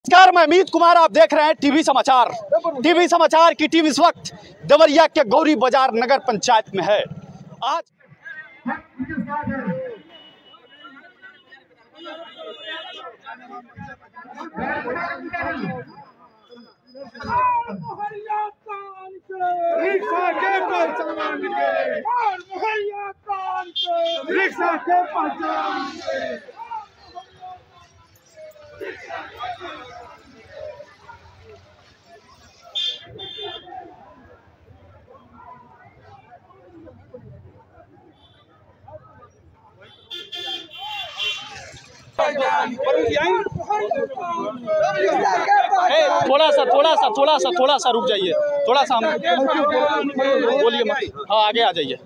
नमस्कार, मैं अमित कुमार। आप देख रहे हैं टीवी समाचार। टीवी समाचार की टीम इस वक्त देवरिया के गौरी बाजार नगर पंचायत में है। आज थोड़ा सा रुक जाइए, थोड़ा सा हम बोलिए मत। हाँ, आगे आ जाइए।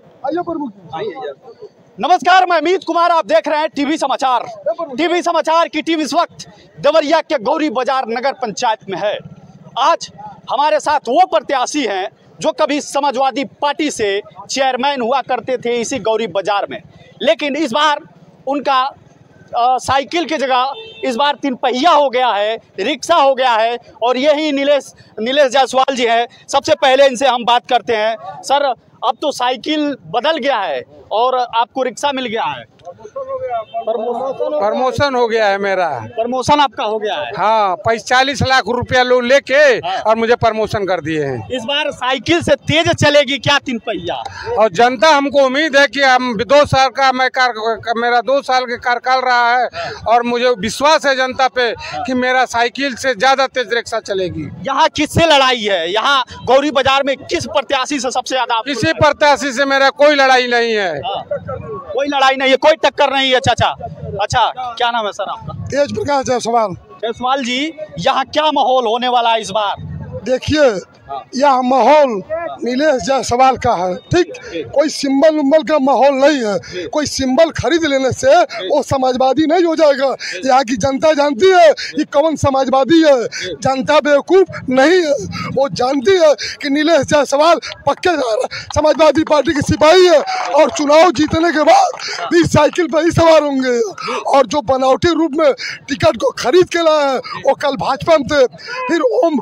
नमस्कार, मैं अमित कुमार। आप देख रहे हैं टीवी समाचार। टीवी समाचार की टीम इस वक्त देवरिया के गौरी बाजार नगर पंचायत में है। आज हमारे साथ वो प्रत्याशी हैं जो कभी समाजवादी पार्टी से चेयरमैन हुआ करते थे इसी गौरी बाजार में, लेकिन इस बार उनका साइकिल की जगह इस बार 3 पहिया हो गया है, रिक्शा हो गया है। और यही नीलेश जायसवाल जी हैं। सबसे पहले इनसे हम बात करते हैं। सर, अब तो साइकिल बदल गया है और आपको रिक्शा मिल गया है। प्रमोशन हो गया है मेरा। प्रमोशन आपका हो गया है? हाँ, 40 लाख रुपया लोन लेके और मुझे प्रमोशन कर दिए हैं। इस बार साइकिल से तेज चलेगी क्या 3 पहिया? और जनता हमको उम्मीद है कि हम 2 साल का मेरा 2 साल का कार्यकाल रहा है और मुझे विश्वास है जनता पे कि मेरा साइकिल से ज्यादा तेज रिक्शा चलेगी। यहाँ किससे लड़ाई है? यहाँ गौरी बाजार में किस प्रत्याशी से सबसे ज्यादा? किसी प्रत्याशी से मेरा कोई लड़ाई नहीं है। कोई लड़ाई नहीं है, कोई टक्कर नहीं है। चाचा, अच्छा, क्या नाम है सर आपका? तेज प्रकाश जायसवाल जी, यहाँ क्या माहौल होने वाला है इस बार? देखिए, यह माहौल नीलेश जायसवाल का है। ठीक, कोई सिंबल उम्बल का माहौल नहीं है। कोई सिंबल खरीद लेने से वो समाजवादी नहीं हो जाएगा। यहाँ की जनता जानती है कि कौन समाजवादी है। जनता बेवकूफ नहीं है, वो जानती है कि नीलेश जायसवाल पक्के समाजवादी पार्टी के सिपाही है और चुनाव जीतने के बाद भी साइकिल पर ही सवार होंगे। और जो बनावटी रूप में टिकट को खरीद के लाए हैं वो कल भाजपा में थे, फिर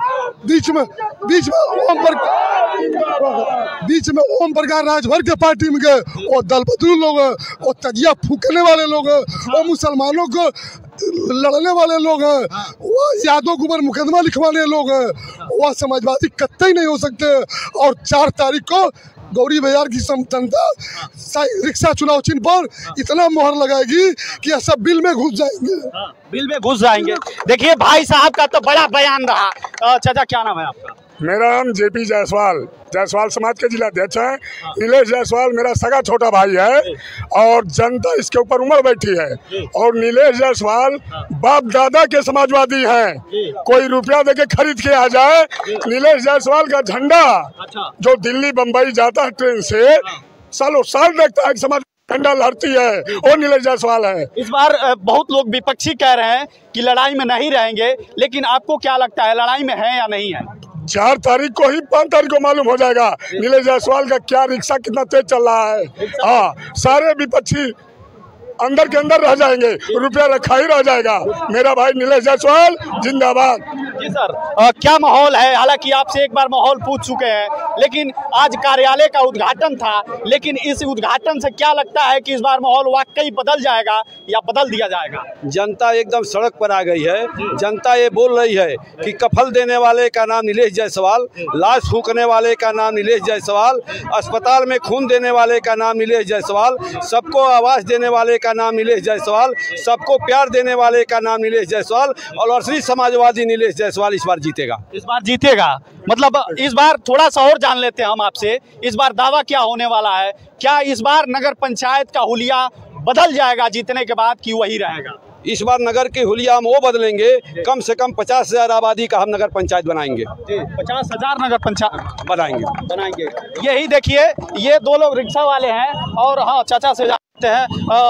बीच में ओम प्रकाश राजभर के पार्टी में गए। वो दल बदलू लोग हैं, वो तजिया फूकने वाले लोग हैं, वो मुसलमानों को लड़ने वाले लोग हैं, वो यादव के ऊपर मुकदमा लिखवाने लोग हैं। वह समाजवादी कतई नहीं हो सकते। और 4 तारीख को गौरी बाजार की जनता रिक्शा चुनाव चिन्ह पर इतना मोहर लगाएगी कि यह सब बिल में घुस जाएंगे। बिल में घुस जाएंगे। देखिए, भाई साहब का तो बड़ा बयान रहा। चाचा, क्या नाम है आपका? मेरा नाम जेपी जायसवाल समाज के जिला अध्यक्ष है। नीलेश जायसवाल मेरा सगा छोटा भाई है और जनता इसके ऊपर उमड़ बैठी है। और नीलेश जायसवाल बाप दादा के समाजवादी हैं। कोई रुपया देके खरीद के आ जाए, नीलेश जायसवाल का झंडा जो दिल्ली बम्बई जाता है ट्रेन से, सालों साल देखता है समाज झंडा लहरती है, वो नीलेश जायसवाल है। इस बार बहुत लोग विपक्षी कह रहे हैं कि लड़ाई में नहीं रहेंगे, लेकिन आपको क्या लगता है, लड़ाई में है या नहीं है? 4 तारीख को ही 5 तारीख को मालूम हो जाएगा नीलेश जायसवाल का क्या रिक्शा कितना तेज चल रहा है। हाँ, सारे विपक्षी अंदर के अंदर रह जाएंगे, रुपया रखा ही रह जाएगा। मेरा भाई नीलेश जायसवाल जिंदाबाद। जी सर, क्या माहौल है? हालांकि आपसे एक बार माहौल पूछ चुके हैं, लेकिन आज कार्यालय का उद्घाटन था, लेकिन इस उद्घाटन से क्या लगता है कि इस बार माहौल वाकई बदल जाएगा या बदल दिया जाएगा? जनता एकदम सड़क पर आ गई है। जनता ये बोल रही है कि कफल देने वाले का नाम नीलेश जायसवाल, लाश फूकने वाले का नाम नीलेश जायसवाल, अस्पताल में खून देने वाले का नाम नीलेश जायसवाल, सबको आवाज़ देने वाले का नाम नीलेश जायसवाल, सबको प्यार देने वाले का नाम नीलेश जायसवाल और असली समाजवादी नीलेश जायसवाल इस बार जीतेगा। इस बार जीतेगा मतलब इस बार थोड़ा सा और जान लेते हैं हम आपसे। इस बार दावा क्या होने वाला है? क्या इस बार नगर पंचायत का हुलिया बदल जाएगा जीतने के बाद कि वही रहेगा? इस बार नगर के हुलिया हम वो बदलेंगे। कम से कम 50,000 आबादी का हम नगर पंचायत बनाएंगे। 50,000 नगर पंचायत बनाएंगे। यही देखिए, ये 2 लोग रिक्शा वाले हैं। और हाँ, चाचा से जानते हैं।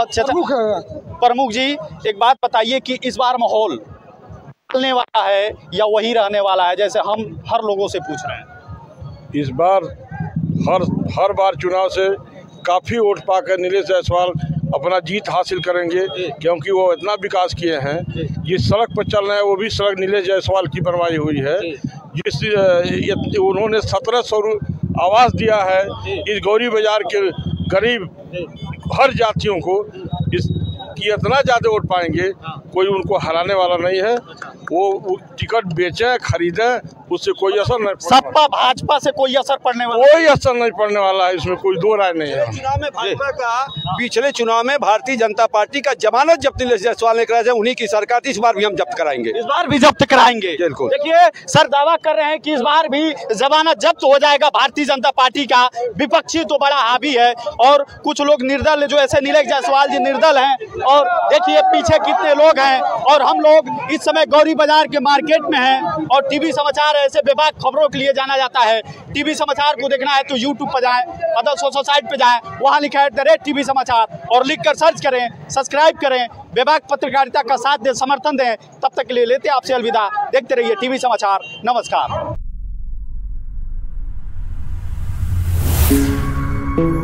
चाचा प्रमुख जी, एक बात बताइए कि इस बार माहौल बदलने वाला है या वही रहने वाला है, जैसे हम हर लोगों से पूछ रहे हैं? इस बार हर बार चुनाव से काफ़ी वोट पाकर नीलेश जायसवाल अपना जीत हासिल करेंगे, क्योंकि वो इतना विकास किए हैं। जिस सड़क पर चल रहे हैं वो भी सड़क नीलेश जायसवाल की बनवाई हुई है। जिस उन्होंने 1700 आवास दिया है इस गौरी बाजार के गरीब हर जातियों को, कि इतना ज़्यादा वोट पाएंगे, कोई उनको हराने वाला नहीं है। वो टिकट बेचें खरीदें, उससे कोई असर नहीं पड़ने सपा भाजपा से कोई असर पड़ने वाला, कोई असर नहीं पड़ने वाला है, इसमें कोई दो राय नहीं है। चुनाव में भाजपा का पिछले चुनाव में भारतीय जनता पार्टी का जमानत जब्त नीलेश जायसवाल ने कराया, उन्हीं की सरकार थी। इस बार भी हम जब्त कराएंगे, इस बार भी जब्त कराएंगे। बिल्कुल। देखिए सर दावा कर रहे हैं कि इस बार भी जमानत जब्त हो जाएगा भारतीय जनता पार्टी का। विपक्षी तो बड़ा हावी है और कुछ लोग निर्दल, जो ऐसे नीलेश जायसवाल जी निर्दल हैं। और देखिए पीछे कितने लोग हैं। और हम लोग इस समय गौरी बाजार के मार्केट में हैं और टीवी समाचार ऐसे बेबाक खबरों के लिए जाना जाता है। टीवी समाचार को देखना है तो यूट्यूब पर जाएं, अदर सोशल साइट पे जाएं, वहां लिखा है टीवी समाचार और लिखकर सर्च करें, सब्सक्राइब करें, बेबाक पत्रकारिता का साथ दें, समर्थन दें। तब तक के लिए लेते हैं आपसे अलविदा। देखते रहिए टीवी समाचार। नमस्कार।